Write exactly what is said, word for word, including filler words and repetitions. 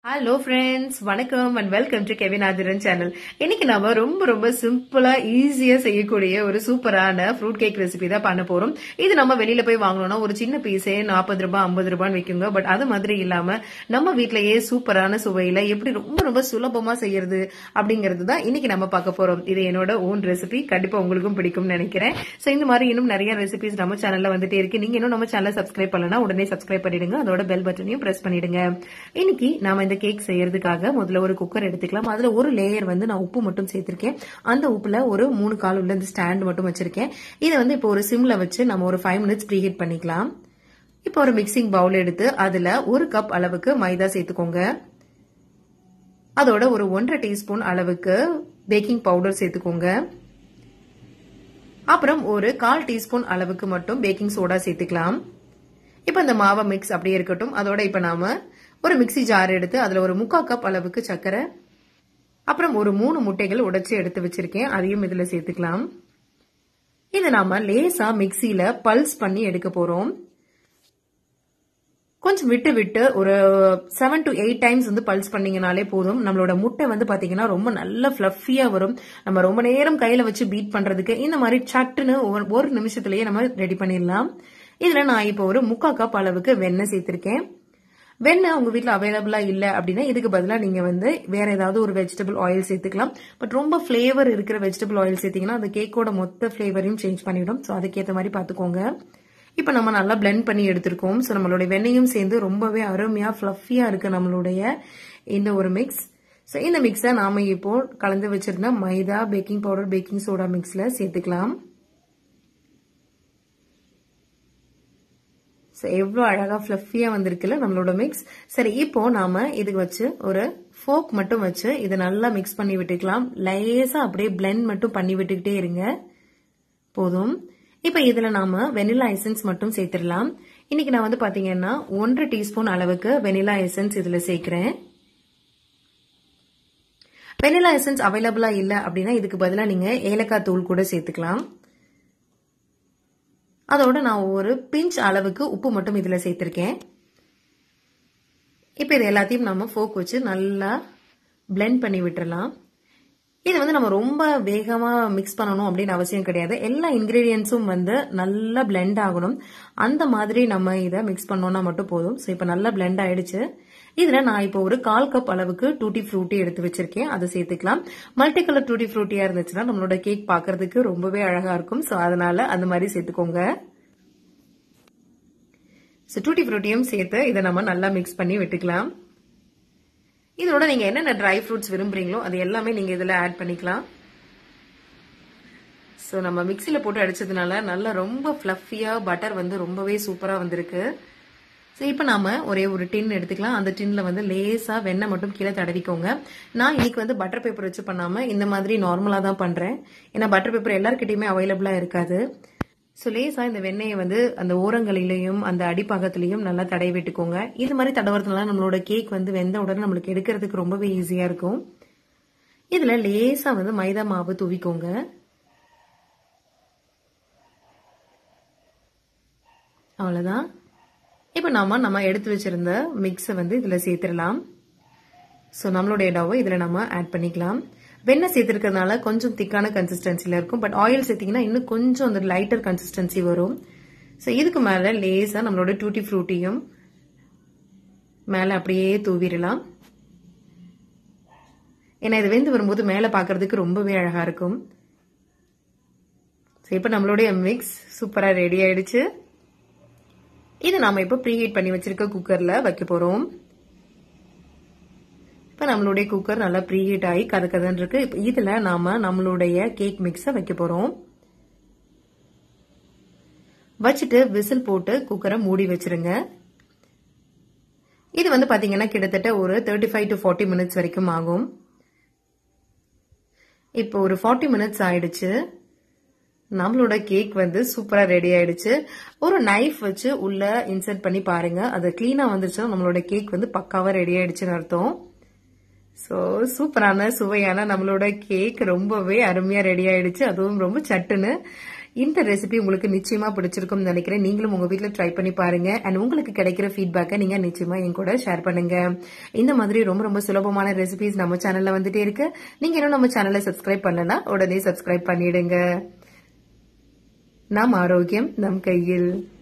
Hello friends, வணக்கம் and welcome to Kevin Adhiran channel. இன்னைக்கு நாம ரொம்ப ரொம்ப சிம்பிளா ஈஸியா செய்யக்கூடிய ஒரு சூப்பரான ஃப்ரூட் கேக் ரெசிபி தான் பண்ண போறோம். இது நம்ம வெளியில போய் வாங்கணும்னா ஒரு சின்ன பீஸே நாற்பது ரூபாய் ஐம்பது ரூபாய் விக்குங்க. பட் அது மாதிரி இல்லாம நம்ம வீட்லயே சூப்பரான சுவையில எப்படி ரொம்ப ரொம்ப சுலபமா செய்யறது அப்படிங்கிறது தான் இன்னைக்கு நம்ம பார்க்க போறோம். இது என்னோட ஓன் ரெசிபி, கண்டிப்பா உங்களுக்கும் பிடிக்கும்னு நினைக்கிறேன். சோ இந்த மாதிரி இன்னும் நிறைய ரெசிபிஸ் நம்ம சேனல்ல வந்துட்டே இருக்கு. நீங்க இன்னும் நம்ம சேனலை சப்ஸ்கிரைப் பண்ணலனா உடனே சப்ஸ்கிரைப் பண்ணிடுங்க. அதோட பெல் பட்டனையும் பிரஸ் பண்ணிடுங்க. இன்னைக்கு நாம இந்த கேக் செய்யறதுக்காக முதல்ல ஒரு குக்கர் எடுத்துக்கலாம். அதுல ஒரு லேயர் வந்து நான் உப்பு மட்டும் சேர்த்திருக்கேன். அந்த உப்புல ஒரு மூணு கால் உள்ள இந்த ஸ்டாண்ட் மட்டும் வச்சிருக்கேன். இதை வந்து இப்போ ஒரு சிம்ல வச்சு நம்ம ஒரு ஃபைவ் மினிட்ஸ் ப்ரீ ஹீட் பண்ணிக்கலாம். இப்போ ஒரு மிக்சிங் பவுல் எடுத்து அதுல ஒரு கப் அளவுக்கு மைதா சேர்த்துக்கோங்க. அதோட ஒரு ஒன்றரை டீஸ்பூன் அளவுக்கு பேக்கிங் பவுடர் சேர்த்துக்கோங்க. அப்புறம் ஒரு கால் டீஸ்பூன் அளவுக்கு மட்டும் பேக்கிங் சோடா சேர்த்துக்கலாம். இப்ப இந்த மாவை மிக்ஸ் அப்படியே இருக்கட்டும். அதோட இப்ப நாம ஒரு மிக்சி ஜார் எடுத்து அதுல ஒரு முக்கால் கப் அளவுக்கு சர்க்கரை, அப்புறம் ஒரு மூணு முட்டைகள் உடைச்சு எடுத்து வச்சிருக்கேன், அதையும் இதுல சேர்த்துக்கலாம். இதை நாம லேசா மிக்சியில பல்ஸ் பண்ணி எடுக்க போறோம். கொஞ்சம் விட்டு விட்டு ஒரு செவன் டு எயிட் டைம்ஸ் வந்து பல்ஸ் பண்ணீங்கனாலே போதும். நம்மளோட முட்டை வந்து பாத்தீங்கன்னா ரொம்ப நல்ல ஃபிளஃபியா வரும். நம்ம ரொம்ப நேரம் கையில வச்சு பீட் பண்றதுக்கு இந்த மாதிரி சட்டுன்னு ஒரு நிமிஷத்துலயே நம்ம ரெடி பண்ணிடலாம். இதுல நான் இப்போ ஒரு முக்கால் கப் அளவுக்கு வெண்ணெய் சேர்த்திருக்கேன். வெண்ணெய் உங்க வீட்டுல அவைலபிளா இல்ல அப்படின்னா இதுக்கு பதிலா நீங்க வந்து வேற ஏதாவது ஒரு வெஜிடபிள் ஆயில் சேர்த்துக்கலாம். பட் ரொம்ப பிளேவர் இருக்கிற வெஜிடபிள் ஆயில் சேர்த்தீங்கன்னா அந்த கேக்கோட மொத்த பிளேவரையும் சேஞ்ச் பண்ணிவிடும். சோ அதுக்கேற்ற மாதிரி பாத்துக்கோங்க. இப்ப நம்ம நல்லா பிளெண்ட் பண்ணி எடுத்திருக்கோம். சோ நம்மளுடைய வெண்ணெயும் சேர்ந்து ரொம்பவே அருமையா ஃபிளஃபியா இருக்கு நம்மளுடைய இந்த ஒரு மிக்ஸ். சோ இந்த மிக்ஸை நாம இப்போ கலந்து வச்சிருந்த maida, baking powder, baking soda மிக்ஸ்ல சேர்த்துக்கலாம். எவ்வளவு அழகா ஃபிளஃபியா வந்திருக்குல்ல நம்மளோட மிக்ஸ். சரி, இப்போ நாம இதுக்கு வச்சு ஒரு ஃபோக் மட்டும் வச்சு இதை நல்லா மிக்ஸ் பண்ணி விட்டுக்கலாம். லேசா அப்படியே பிளெண்ட் மட்டும் பண்ணி விட்டுக்கிட்டே இருங்க, போதும். இப்ப இதுல நாம வெனிலா எசன்ஸ் மட்டும் சேர்த்திடலாம். இன்னைக்கு நான் வந்து பாத்தீங்கன்னா ஒன்றரை டீஸ்பூன் அளவுக்கு வெனிலா எசன்ஸ் இதுல சேர்க்கிறேன். வெனிலா எசன்ஸ் அவைலபிளா இல்ல அப்படின்னா இதுக்கு பதிலா நீங்க ஏலக்காய் தூள் கூட சேர்த்துக்கலாம். அதோட நான் ஒரு பிஞ்ச் அளவுக்கு உப்பு மட்டும் இதுல சேர்த்திருக்கேன். இப்ப இது எல்லாத்தையும் நம்ம ஃபோக் வச்சு நல்லா பிளெண்ட் பண்ணி விட்டுறலாம். இது வந்து நம்ம ரொம்ப வேகமா மிக்ஸ் பண்ணணும் அப்படின்னு அவசியம் கிடையாது. எல்லா இன்கிரீடியன்ஸும் வந்து நல்லா பிளெண்ட் ஆகணும். அந்த மாதிரி நம்ம இதை மிக்ஸ் பண்ணோம்னா மட்டும் போதும். சோ இப்ப நல்லா பிளெண்ட் ஆயிடுச்சு. இதுல நான் இப்போ ஒரு கால் கப் அளவுக்கு டூட்டி ஃப்ரூட்டி எடுத்து வச்சிருக்கேன், அதை சேர்த்துக்கலாம். மல்டி கலர் டூட்டி ஃப்ரூட்டியா இருந்துச்சுன்னா நம்மளோட கேக் பாக்குறதுக்கு ரொம்பவே அழகா இருக்கும். சோ அதனால அந்த மாதிரி சேர்த்துக்கோங்க. டூட்டி ஃப்ரூட்டியும் சேர்த்து இதை நம்ம நல்லா மிக்ஸ் பண்ணி விட்டுக்கலாம். இதோட நீங்க என்னென்ன ட்ரை ஃப்ரூட்ஸ் விரும்புறீங்களோ அது எல்லாமே நீங்க இதுல ஆட் பண்ணிக்கலாம். சோ நம்ம மிக்சில போட்டு அடிச்சதுனால நல்லா ரொம்ப ஃபிளஃபியா பட்டர் வந்து ரொம்பவே சூப்பரா வந்திருக்கு. சோ இப்ப நாம ஒரே ஒரு டின் எடுத்துக்கலாம். அந்த டின்ல வந்து லேசா வெண்ணெய் மட்டும் கீழே தடவிக்கோங்க. நான் இன்னைக்கு வந்து பட்டர் பேப்பர் வச்சு பண்ணாம இந்த மாதிரி நார்மலா தான் பண்றேன். ஏன்னா பட்டர் பேப்பர் எல்லாருக்கிட்டையுமே அவைலபிளா இருக்காது. சோ லேசா இந்த வெண்ணெயை வந்து அந்த ஓரங்களிலையும் அந்த அடிப்பாகத்திலையும் நல்லா தடவி விட்டுக்கோங்க. இது மாதிரி தடவுறதுனால நம்மளோட கேக் வந்து வெந்த உடனே நம்மளுக்கு எடுக்கிறதுக்கு ரொம்பவே ஈஸியா இருக்கும். இதுல லேசா வந்து மைதா மாவு தூவிக்கோங்க. அவ்வளவுதான். இப்ப நாம நம்ம எடுத்து வச்சிருந்த மிக்ஸை வந்து இதுல சேர்த்திடலாம். சோ நம்மளுடைய டவை இதுல நம்ம ஆட் பண்ணிக்கலாம். வெண்ணெய் சேர்த்திருக்கிறதுனால கொஞ்சம் திக்கான கன்சிஸ்டன்சில இருக்கும். பட் ஆயில் சேர்த்தீங்கன்னா இன்னும் கொஞ்சம் அந்த லைட்டர் கன்சிஸ்டன்சி வரும். சோ இதுக்கு மேல லேசா நம்மளோட டூட்டி ஃப்ரூட்டியும் மேல அப்படியே தூவிடலாம். ஏன்னா இது வெந்து வரும்போது மேல பாக்குறதுக்கு ரொம்பவே அழகா இருக்கும். இப்ப நம்மளுடைய மிக்ஸ் சூப்பரா ரெடி ஆயிடுச்சு. இது நாம இப்ப ப்ரீ ஹீட் பண்ணி வச்சிருக்க குக்கர்ல வைக்க போறோம். இப்ப நம்மளுடைய குக்கர் நல்லா ப்ரீ ஹீட் ஆகி கத கதன்னு இருக்கு. இப்ப இதுல நாம நம்மளுடைய கேக் மிக்ஸ வைக்க போறோம். வச்சுட்டு விசில் போட்டு குக்கரை மூடி வச்சிருங்க. இது வந்து பாத்தீங்கன்னா கிட்டத்தட்ட ஒரு thirty five to forty minutes வரைக்கும் ஆகும். இப்போ ஒரு ஃபார்ட்டி மினிட்ஸ் ஆயிடுச்சு. நம்மளோட கேக் வந்து சூப்பரா ரெடி ஆயிடுச்சு. ஒரு நைஃப் வச்சு உள்ள இன்சர்ட் பண்ணி பாருங்க. அது கிளீனா வந்துருச்சுன்னா நம்மளோட கேக் வந்து பக்காவா ரெடி ஆயிடுச்சுன்னு அர்த்தம். சோ சூப்பரான சுவையான நம்மளோட கேக் ரொம்பவே அருமையா ரெடி ஆயிடுச்சு. அதுவும் ரொம்ப சட்டுன்னு இந்த ரெசிபி உங்களுக்கு நிச்சயமா பிடிச்சிருக்கும் நினைக்கிறேன். நீங்களும் உங்க வீட்ல ட்ரை பண்ணி பாருங்க. அண்ட் உங்களுக்கு கிடைக்கிற ஃபீட்பேக்கை நீங்க நிச்சயமா என் கூட ஷேர் பண்ணுங்க. இந்த மாதிரி ரொம்ப ரொம்ப சுலபமான ரெசிபிஸ் நம்ம சேனல்ல வந்துட்டே இருக்கு. நீங்க இன்னும் நம்ம சேனலை சப்ஸ்கிரைப் பண்ணலனா உடனே சப்ஸ்கிரைப் பண்ணிடுங்க. நம் ஆரோக்கியம் நம் கையில்.